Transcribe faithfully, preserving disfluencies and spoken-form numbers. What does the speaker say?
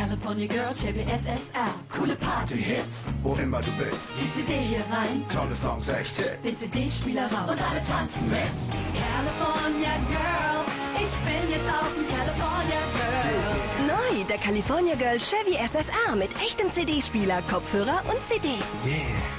California Girl, Chevy S S R. Coole Party-Hits, wo immer du bist. Die C D hier rein, tolle Songs, echt Hit. Den C D-Spieler raus und alle tanzen mit. California Girl, ich bin jetzt auf dem California Girl. Neu, der California Girl Chevy S S R mit echtem C D-Spieler, Kopfhörer und C D. Yeah.